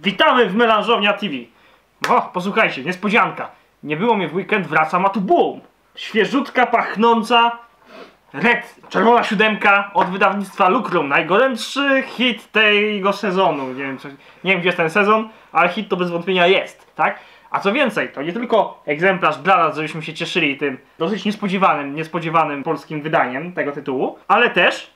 Witamy w Melanżownia TV. O, posłuchajcie, niespodzianka. Nie było mnie w weekend, wracam, a tu boom! Świeżutka, pachnąca Red, czerwona siódemka od wydawnictwa Lucrum. Najgorętszy hit tego sezonu. Nie wiem gdzie jest ten sezon, ale hit to bez wątpienia jest, tak? A co więcej, to nie tylko egzemplarz dla nas, żebyśmy się cieszyli tym dosyć niespodziewanym polskim wydaniem tego tytułu, ale też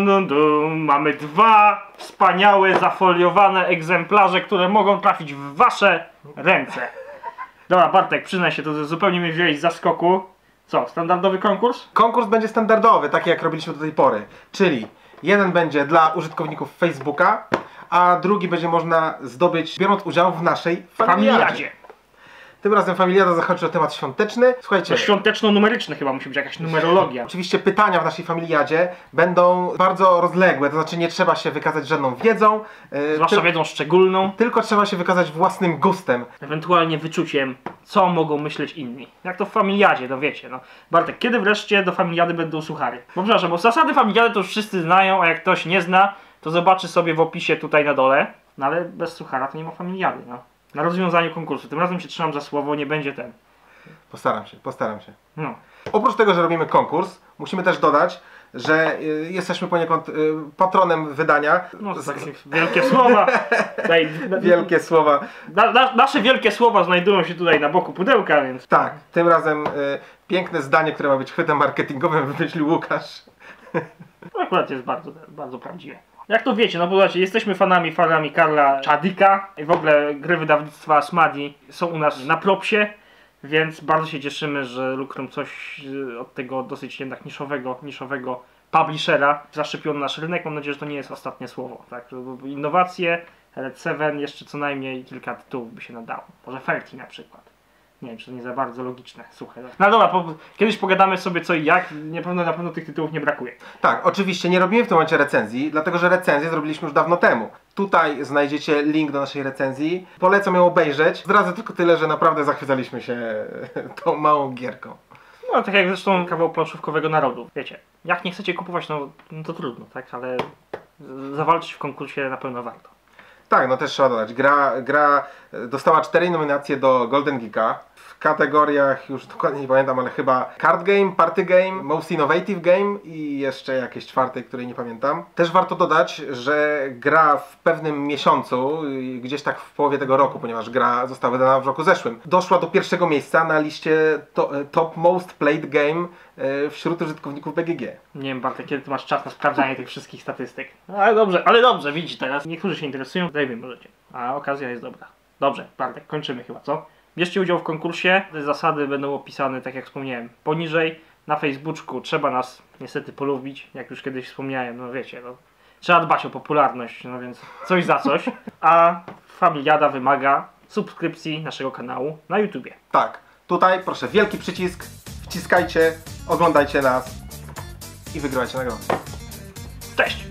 mamy dwa wspaniałe, zafoliowane egzemplarze, które mogą trafić w wasze ręce. Dobra, Bartek, przyznaj się, to zupełnie mnie wziąłeś z zaskoku. Co, standardowy konkurs? Konkurs będzie standardowy, taki jak robiliśmy do tej pory. Czyli jeden będzie dla użytkowników Facebooka, a drugi będzie można zdobyć biorąc udział w naszej familiadzie. Tym razem familiada zachodzi o temat świąteczny. Słuchajcie, to świąteczno-numeryczne chyba musi być jakaś numerologia. Oczywiście pytania w naszej familiadzie będą bardzo rozległe, to znaczy nie trzeba się wykazać żadną wiedzą. Zwłaszcza wiedzą szczególną. Tylko trzeba się wykazać własnym gustem. Ewentualnie wyczuciem, co mogą myśleć inni. Jak to w familiadzie, no wiecie, no. Bartek, kiedy wreszcie do familiady będą suchary? Bo przepraszam, bo zasady familiady to już wszyscy znają, a jak ktoś nie zna, to zobaczy sobie w opisie tutaj na dole. No ale bez suchara to nie ma familiady, no. Na rozwiązaniu konkursu. Tym razem się trzymam za słowo, nie będzie ten. Postaram się. No. Oprócz tego, że robimy konkurs, musimy też dodać, że jesteśmy poniekąd patronem wydania. No to takie wielkie słowa. Wielkie słowa. Nasze wielkie słowa znajdują się tutaj na boku pudełka, więc... Tak, tym razem piękne zdanie, które ma być chwytem marketingowym, wymyślił Łukasz. To akurat jest bardzo prawdziwe. Jak to wiecie, no bo zobaczcie, jesteśmy fanami Karla Czadika i w ogóle gry wydawnictwa Asmadi są u nas na propsie, więc bardzo się cieszymy, że Lucrum coś od tego dosyć jednak niszowego publishera zaszczepiło na nasz rynek. Mam nadzieję, że to nie jest ostatnie słowo, tak? Innowacje, Red 7, jeszcze co najmniej kilka tytułów by się nadało. Może Felty na przykład. Nie wiem, czy to nie za bardzo logiczne, słuchaj. No dobra, kiedyś pogadamy sobie co i jak, na pewno tych tytułów nie brakuje. Tak, oczywiście nie robimy w tym momencie recenzji, dlatego że recenzję zrobiliśmy już dawno temu. Tutaj znajdziecie link do naszej recenzji. Polecam ją obejrzeć. Zdradzę tylko tyle, że naprawdę zachwycaliśmy się tą małą gierką. No tak jak zresztą kawał planszówkowego narodu. Wiecie, jak nie chcecie kupować, no to trudno, tak? Ale zawalczyć w konkursie na pewno warto. Tak, no też trzeba dodać. Gra dostała 4 nominacje do Golden Geeka w kategoriach, już dokładnie nie pamiętam, ale chyba Card Game, Party Game, Most Innovative Game i jeszcze jakieś czwartej, której nie pamiętam. Też warto dodać, że gra w pewnym miesiącu, gdzieś tak w połowie tego roku, ponieważ gra została wydana w roku zeszłym, doszła do pierwszego miejsca na liście Top Most Played Game wśród użytkowników BGG. Nie wiem, Bartek, kiedy ty masz czas na sprawdzanie tych wszystkich statystyk. Ale dobrze, widzisz teraz. Niektórzy się interesują, tutaj wy możecie. A okazja jest dobra. Dobrze, Bartek, kończymy chyba, co? Bierzcie udział w konkursie. Te zasady będą opisane, tak jak wspomniałem, poniżej. Na Facebooku trzeba nas niestety polubić, jak już kiedyś wspomniałem, no wiecie, no. Trzeba dbać o popularność, no więc coś za coś. A familiada wymaga subskrypcji naszego kanału na YouTubie. Tak, tutaj proszę, wielki przycisk, wciskajcie, oglądajcie nas i wygrywajcie nagrodę. Cześć!